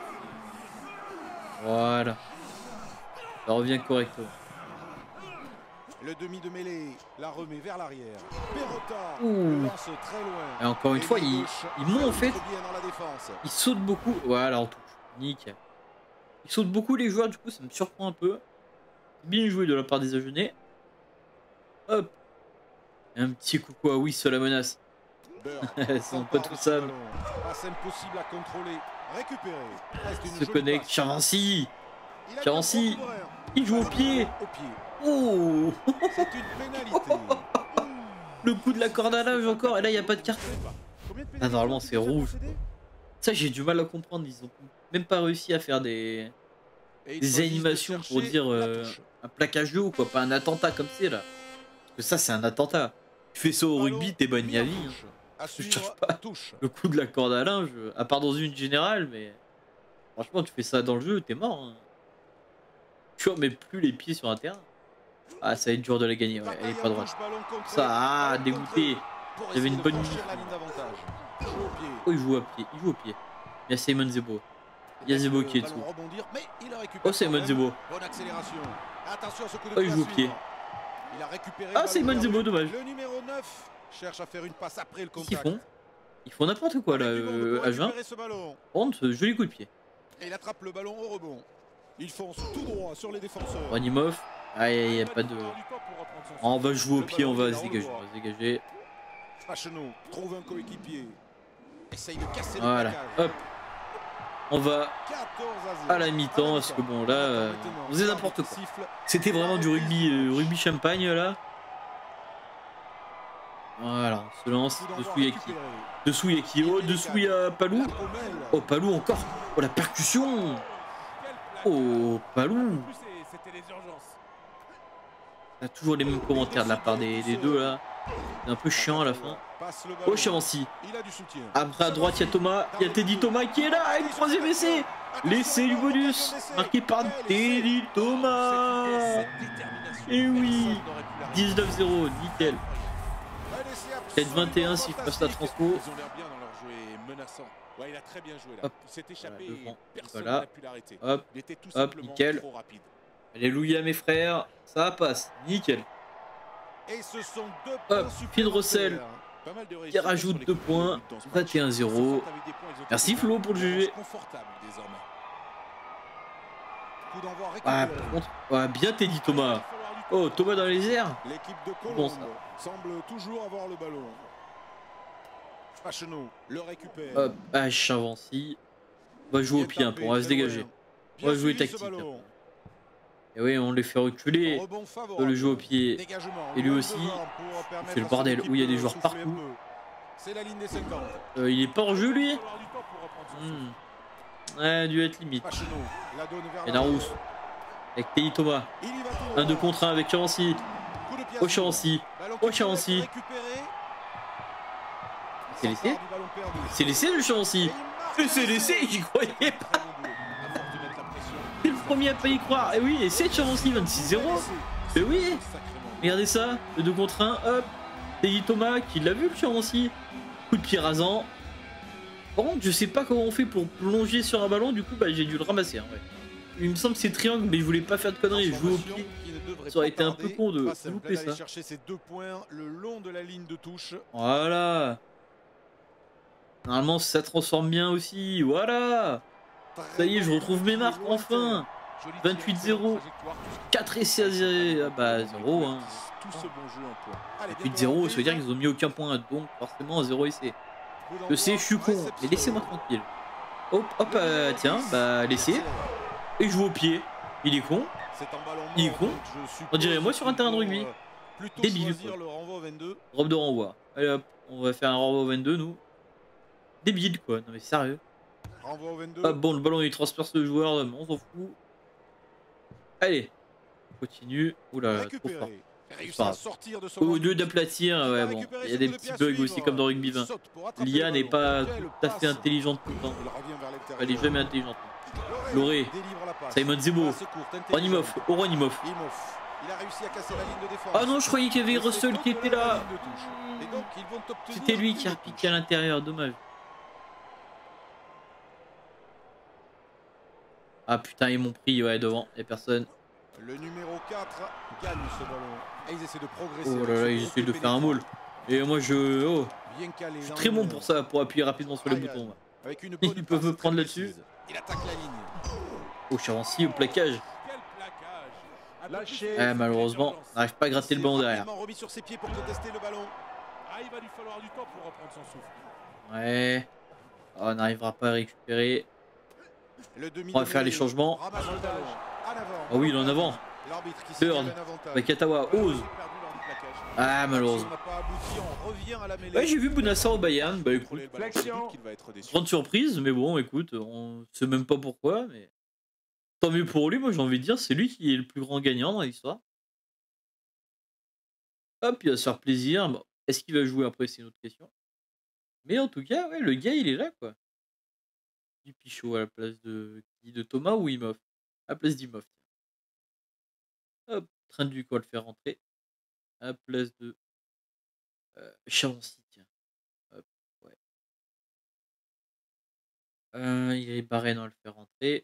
Voilà. Ça revient correctement. Le demi de mêlée la remet vers l'arrière. Perrotta Ouh. le lance très loin. Et encore une Et fois, ligne ils, gauche, ils m'ont en fait. filtre bien dans la défense. Ils sautent beaucoup. Voilà, en touche. Nickel. Ils sautent beaucoup les joueurs, du coup, ça me surprend un peu. Bien joué de la part des Agenais. Hop. Et un petit coucou à Wiss sur la menace. Beurre Ils sont pas s'empare tous de ce ça. ballon. Passe impossible à contrôler. Récupéré. Reste une Se jolie connecte. passe. Charancy. Il a Charancy. mis un contre un. Il joue au pied. Au pied. Oh. C'est une pénalité. Le coup de la corde à linge encore. Et là, il n'y a pas de carton. Ah, normalement, c'est rouge. Ça, j'ai du mal à comprendre. Ils ont même pas réussi à faire des, Et ils des choisissent de animations pour chercher dire la euh, touche. un plaquage de haut, quoi. Pas un attentat comme c'est là. Parce que ça, c'est un attentat. Tu fais ça au Ballon rugby, t'es banni mis à en vie. hein. touche. À Je suivre, cherche pas. touche. Le coup de la corde à linge, à part dans une générale, mais franchement, tu fais ça dans le jeu, t'es mort. Hein. Tu remets plus les pieds sur un terrain. Ah, ça va être dur de la gagner, ouais, elle est pas droite. Ça, ah, dégoûté. Il y avait une bonne minute. Oh, il joue à pied, il joue au pied. Il y a Simon Zebo. Il y a Zebo qui est dessous. Oh, Simon Zebo. Bonne accélération. Attention à ce coup de Oh, il pied à joue au pied. suivre. Il a récupéré Ah, le Simon ballon Zebo, perdu. dommage. Le numéro neuf cherche à faire une passe après le Qu'est-ce qu'ils contact. font Ils font n'importe quoi là, Avec du monde euh, pour à juin. récupérer ce ballon. Honte, joli coup de pied. Et il attrape le ballon au rebond. Il fonce tout droit sur les défenseurs. Ranimov. Ah, il n'y a pas de. Ah, on va jouer au pied, on va se dégager. On va se dégager. Pachenou trouve un coéquipier. Essaye de casser Voilà, le plaquage. hop. On va quatorze à zéro. à la mi-temps, parce que bon là, euh, on faisait n'importe quoi. C'était vraiment du rugby, euh, rugby champagne là. Voilà, on se lance. Dessous il y a qui Dessous il y a qui Oh, dessous il y a Palou. Oh, Palou encore. Oh, la percussion. Oh, Palou. C'était les urgences. On a toujours les mêmes commentaires de la part des, des deux là. C'est un peu chiant à la fin. Oh, Chavancy. Il a du soutien. Après à droite il y a Thomas. Il y a Teddy Thomas qui est là avec le troisième essai. L'essai du bonus. Marqué par Teddy Thomas. Et oui. dix-neuf zéro, nickel. Peut-être vingt et un si je passe la transpo. Ils ont l'air bien dans leur jeu et menaçant. Ouais, il a très bien joué là. Hop. Il s'est échappé Voilà, et devant. personne Voilà. n'a pu l'arrêter. Hop, Il était tout hop, simplement nickel. trop rapide. Alléluia mes frères, ça passe, nickel. Et ce sont deux Hop, points Phil Russell supplémentaires. Pas mal de qui réussite rajoute sur les deux coups de points, but dans ce match. vingt et un Ils se zéro. sortent avec des points, ils ont Merci été Flo pour le une avance G G. confortable désormais. Coup d'envoi Ah, récupéré. par contre, ouais, bien Teddy Thomas. Oh, Thomas dans les airs. L'équipe de Colombe Bon, ça. semble toujours avoir le ballon. Facheneau le récupère. Hop, ah, Chavancy. On va jouer au pied un peu, on va se dégager. On va jouer tactique. Et oui, on les fait reculer. On le joue au pied. Et lui aussi, il fait le bordel où il y a des joueurs partout. C'est la ligne des cinquante. Euh, il est pas en jeu lui. Hmm. Ouais, dû être limite. Facheneau la donne vers Et la Narousse. Avec Teddy Thomas. Il y va tout Un deux contre un avec Chavancy. Coup de pied Au à Chavancy. Ballon Au qui Chavancy. peut être récupéré. C'est laissé. Du ballon perdu. C'est laissé le Chavancy. Et il marque. Mais c'est laissé, j'y croyais pas. Très bon boulot. À force de mettre la pression. C'est le premier à pas y croire. Et oui, et c'est Chavancy vingt-six zéro. Mais oui. Sacrément. Regardez ça, le deux contre un, hop. Teddy Thomas qui l'a vu le Chavancy. Coup de pied rasant. Par contre, je sais pas comment on fait pour plonger sur un ballon, du coup, bah, j'ai dû le ramasser. Hein, ouais. Il me semble que c'est triangle, mais je voulais pas faire de conneries. Jouer au pied. Ça aurait été un peu con de louper ça. Chercher ces deux points le long de la ligne de touche. Voilà. Normalement, ça transforme bien aussi. Voilà. Ça y est, je retrouve mes marques enfin. vingt-huit zéro. quatre essais à zéro. Ah bah zéro. Hein. Tout ce bon jeu en point. vingt-huit zéro, ça veut dire qu'ils ont mis aucun point. Donc forcément, zéro essai. Je sais, je suis con. Mais laissez-moi tranquille. Hop, hop, euh, tiens, bah laissez. Et je joue au pied. Il est con. Il est con. On dirait moi sur un terrain de rugby. Débile. Robe de renvoi. Allez hop, on va faire un renvoi au vingt-deux nous. Débile quoi, non mais sérieux. Ah bon, le ballon il transperce le joueur, on s'en fout. Allez, on continue. Oula, trop fort. Au lieu d'aplatir, ouais bon, il y a des petits bugs aussi comme dans Rugby vingt. L'I A n'est pas tout à fait intelligente tout le temps. Elle est jamais intelligente. Loré, Simon Zebo, Ronimov, Oronimov. Ah non, je croyais qu'il y avait Russell qui était là. C'était lui qui a repiqué à l'intérieur, dommage. Ah putain, ils m'ont pris, ouais, devant, il y a personne. Le numéro quatre gagne ce ballon. Et ils essaient de progresser. Oh là là, ils essaient de faire un maul. Et moi je. Oh. Je suis très bon pour ça, pour appuyer rapidement sur les boutons. Avec une Ils peuvent me prendre là-dessus. Il attaque la ligne. Oh, Chavancy au plaquage. Lâché. Eh, malheureusement, on n'arrive pas à gratter le ballon derrière. Remis sur ses pieds pour contester le ballon. Ah, il va lui falloir du temps pour reprendre son souffle. Ouais. Oh, on n'arrivera pas à récupérer. On va faire les changements. Ah oui, il est en avant. Bird, Bakatawa, ose. Ah, malheureusement. Ouais, j'ai vu Bounassa au Bayern. Bah écoute, grande surprise, mais bon, écoute, on sait même pas pourquoi, mais tant mieux pour lui. Moi, j'ai envie de dire, c'est lui qui est le plus grand gagnant dans l'histoire. Hop, il va se faire plaisir. Bon, est-ce qu'il va jouer après, c'est une autre question. Mais en tout cas, ouais, le gars, il est là, quoi. Du Pichot à la place de de Thomas ou Imhoff? À la place d'Imhoff. Hop, train du quoi le faire rentrer. À la place de euh, Chavancy, tiens. Hop, ouais. Euh, il est Barren, on va le faire rentrer.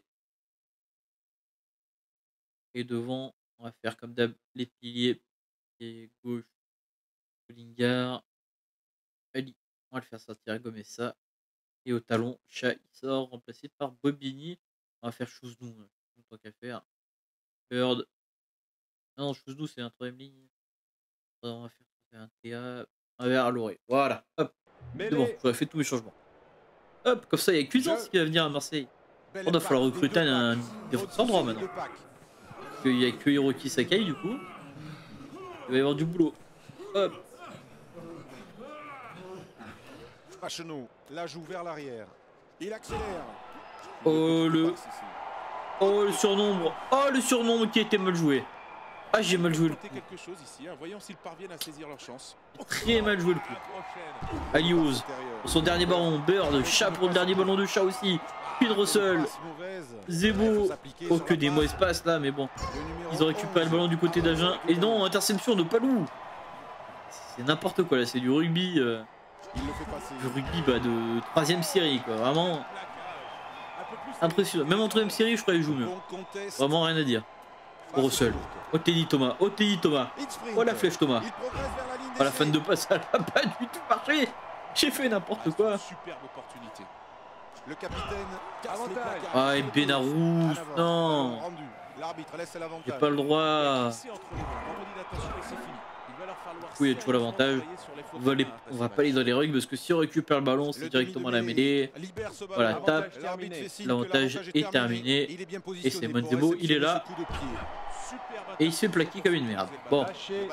Et devant, on va faire comme d'hab les piliers. Et gauche, Lingard. Ali, on va le faire sortir Gomez ça. Et au talon, Chat il sort, remplacé par Bobigny. On va faire Chouznou, hein. Tant qu'à faire. Bird. Non, Chouznou, c'est un troisième ligne. On va faire un T A. On va vers Loré. Voilà. Hop. C'est bon, j'aurais fait tous mes changements. Hop, comme ça, il y a Cuisance qui va venir à Marseille. On va falloir recruter un défenseur droit maintenant. Parce qu'il n'y a que Hiroki Sakai, du coup. Il va y avoir du boulot. Hop. Facheneau la joue vers l'arrière. Il accélère. Oh le... Oh le surnombre. Oh le surnombre qui était mal joué. Ah j'ai mal joué le coup. quelque chose ici, hein. Voyons s'ils parviennent à saisir leur chance. Très mal joué le coup. Aliouz. Pour son dernier ballon. Bird. Chat pour le dernier ballon de Chat aussi. Puis de Russell. Zebo. Oh que des mauvaises passes là mais bon. Ils ont récupéré le ballon du côté d'Agen. Et non, interception de Palou. C'est n'importe quoi là, c'est du rugby. Euh... Il le fait passer. Du rugby bah, de troisième série, quoi. Vraiment impressionnant. Même en troisième série, je crois qu'il joue mieux. Vraiment rien à dire. Pour Russell. Oh, Teddy Thomas. Oh, Teddy Thomas. Oh, la flèche Thomas. Oh, la fan de passe, ça n'a pas du tout marché. J'ai fait n'importe quoi. Superbe opportunité. Le capitaine. Ah, et Benarou. Non. L'arbitre laisse l'avantage. J'ai pas le droit. Oui, il y a toujours l'avantage. On va, les... on va pas aller dans les rugs parce que si on récupère le ballon, c'est directement la mêlée. Voilà, tape. L'avantage est terminé. Et c'est Monzebo, il est là. Et il se fait plaquer comme une merde. Bon.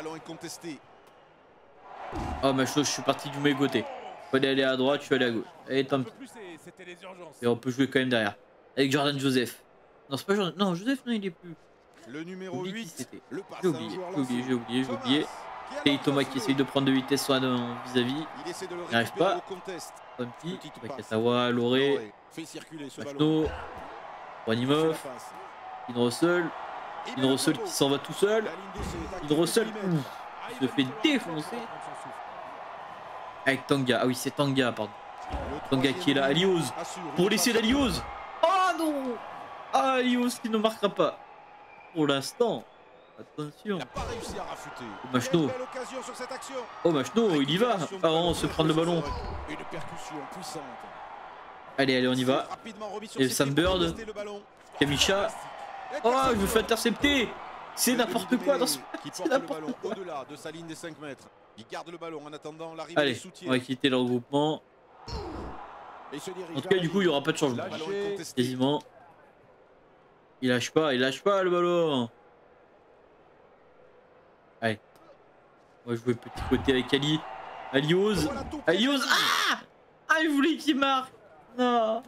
Oh, ma chose, je suis parti du mauvais côté. Fallait aller à droite, je suis allé à gauche. Allez, tant pis. Et on peut jouer quand même derrière. Avec Jordan Joseph. Non, c'est pas Jordan. Non, Joseph, non, il est plus. Le numéro huit. J'ai oublié, j'ai oublié, j'ai oublié, j'ai oublié. Et Thomas qui essaye de prendre de vitesse soit vis-à-vis. Il n'arrive pas. Tant pis. Bakatawa, Loré. Machno. Wanimov. Finn Russell. Finn Russell qui s'en va tout seul. Finn Russell se fait défoncer. Avec Tanga. Ah oui, c'est Tanga, pardon. Tanga qui est là. Aliouz. Pour laisser d'Aliouz. Oh non. Ah, Aliouz qui ne marquera pas. Pour l'instant. Attention. Oh, Machno. Oh, Machno, il y va. Ah, on se prend le ballon. Allez, allez, on y va. Et Sam Bird. Kamisha. Oh, je me fais intercepter. C'est n'importe quoi dans ce match. C'est n'importe quoi. Il garde le ballon en attendant l'arrivée. Allez, on va quitter le regroupement. En tout cas, du coup, il n'y aura pas de changement. Quasiment. Il lâche pas, il lâche pas le ballon. Allez. On va jouer petit côté avec Ali. Aliouz. Aliouz. Ah Ah, il voulait qu'il marque. Non.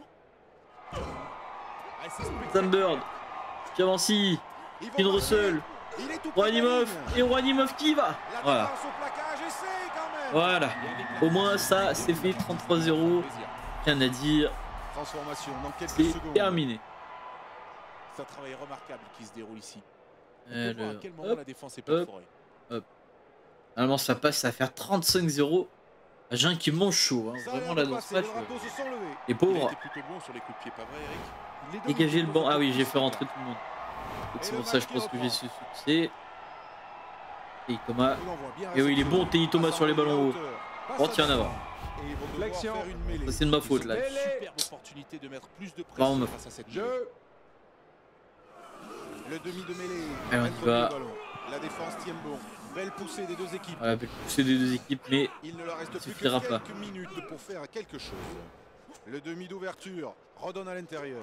Sam Bird. Kavansi. Finn Russell. Wanimov. Et Wanimov qui va. Voilà. Voilà. Au moins, ça, c'est fait trente-trois zéro. Rien à dire. C'est terminé. C'est un travail remarquable qui se déroule ici. Alors, à quel moment hop, la défense est hop, perforée. hop. Normalement, ça passe à faire trente-cinq zéro. Agen qui mange chaud. Hein. Vraiment, là, dans ce match. Les pauvres. Dégagez le banc. Ah oui, j'ai fait rentrer tout le monde. C'est pour ça, je pense que j'ai su succès. Et Thomas. Et oui, il est bon, Teddy Thomas sur les ballons hauts. Oh, tiens, en avant. Ça, c'est de ma faute, là. Vraiment, ma faute. Le demi de mêlée. Allez, on y va. La défense tient bon. Belle poussée des deux équipes. Voilà, belle poussée des deux équipes, mais il ne leur reste plus que pas. quelques minutes pour faire quelque chose. Le demi d'ouverture redonne à l'intérieur.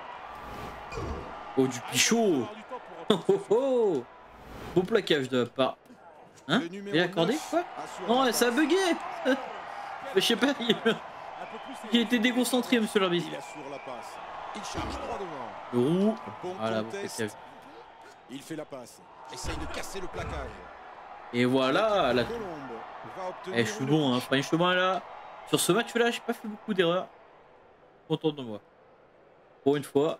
Oh, du Pichot. Oh, oh, oh. Beau plaquage de la part. Hein? Il est accordé quoi? Non, ça a bugué. Je sais pas, il a... il a été déconcentré, monsieur l'arbitre. Il assure la passe. Il charge droit devant. Le roux. Bon voilà, bon plaquage. Il fait la passe. Essaye de casser le placage. Et voilà, la... eh, je suis bon, hein. Franchement là, sur ce match-là, j'ai pas fait beaucoup d'erreurs. Content de moi. Pour une fois.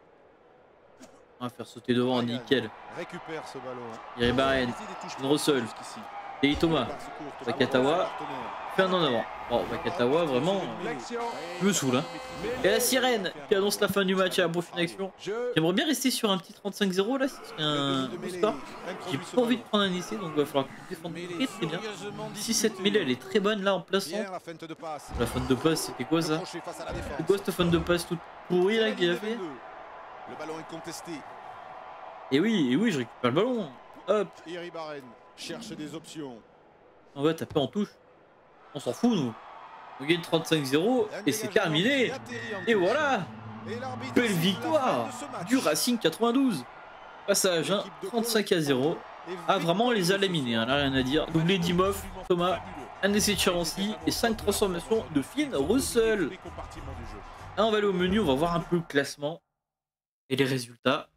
On va faire sauter devant, nickel. Récupère ce ballon. Iribaren, Russell, Teddy Thomas, Bakatawa, fait un en avant. Bon, Bakatawa, vraiment, je me saoule. Hein. Et la sirène qui annonce la fin du match à la prochaine action. J'aimerais bien rester sur un petit trente-cinq zéro là, c'est un bon score. J'ai pas envie de prendre un essai, donc il va falloir que je défende très très bien. Si cette mêlée elle est très bonne là en plaçant. La feinte de passe, c'était quoi ça? C'est quoi cette feinte de passe toute pourrie là qu'il a fait? Le ballon est contesté. Et oui, et oui, je récupère le ballon. Hop. Iribaren cherche des options. On va taper en touche. On s'en fout nous. On gagne trente-cinq zéro et c'est terminé. Et voilà. Belle victoire du Racing quatre-vingt-douze. Passage hein, trente-cinq à zéro. Ah vraiment on les a laminés, hein, là rien à dire. Doublé d'Imov, Thomas, un essai de Charancy et cinq transformations de Finn Russell. Ah, on va aller au menu, on va voir un peu le classement et les résultats.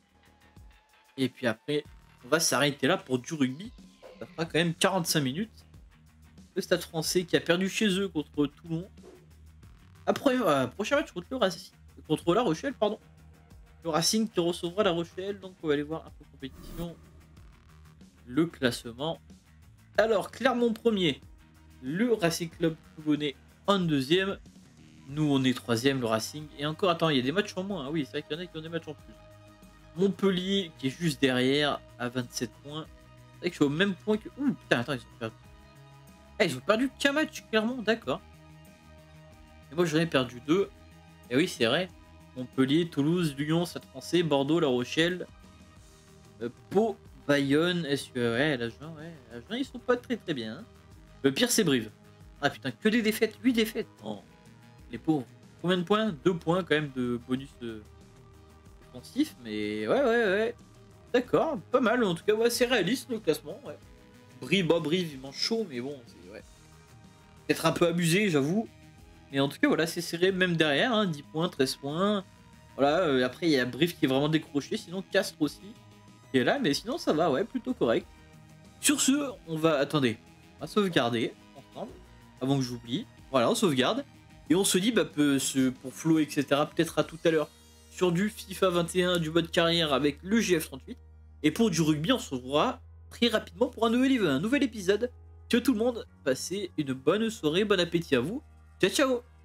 Et puis après, on va s'arrêter là pour du rugby. Ça fera quand même quarante-cinq minutes. Le Stade Français qui a perdu chez eux contre Toulon. Après, euh, prochain match contre le Racing, contre La Rochelle, pardon. Le Racing qui recevra La Rochelle. Donc on va aller voir un peu de compétition. Le classement. Alors, Clermont premier. le Racing Club Toulonnais en deuxième. Nous, on est troisième, le Racing. Et encore, attends, il y a des matchs en moins. Hein. Oui, c'est vrai qu'il y en a qui ont des matchs en plus. Montpellier, qui est juste derrière, à vingt-sept points. C'est vrai que je suis au même point que... Ouh, putain, attends, ils ont perdu. Eh, ils ont perdu qu'un match, clairement, d'accord. Et moi, j'en ai perdu deux. Et oui, c'est vrai. Montpellier, Toulouse, Lyon, Stade Français, Bordeaux, La Rochelle, euh, Pau, Bayonne, S U A, ouais, la juin, ouais, la juin, ils sont pas très très bien. Hein. Le pire, c'est Brive. Ah putain, que des défaites, huit défaites. Oh, les pauvres. Combien de points? deux points quand même de bonus euh, offensif, mais ouais, ouais, ouais. D'accord, pas mal. En tout cas, ouais, c'est réaliste le classement. Ouais. Brive, bah, Brive, il mange chaud, mais bon, c'est ouais. Peut-être un peu abusé, j'avoue. Mais en tout cas, voilà, c'est serré même derrière, hein, dix points, treize points. Voilà, euh, après, il y a Brive qui est vraiment décroché, sinon Castres aussi, qui est là, mais sinon, ça va, ouais, plutôt correct. Sur ce, on va, attendez, on va sauvegarder ensemble, avant que j'oublie. Voilà, on sauvegarde, et on se dit, bah, peu, ce, pour Flo, et cetera, peut-être à tout à l'heure, sur du FIFA vingt et un, du mode carrière avec le G F trente-huit. Et pour du rugby, on se revoit très rapidement pour un nouvel, un nouvel épisode. Ciao tout le monde, passez une bonne soirée, bon appétit à vous. Ciao ciao.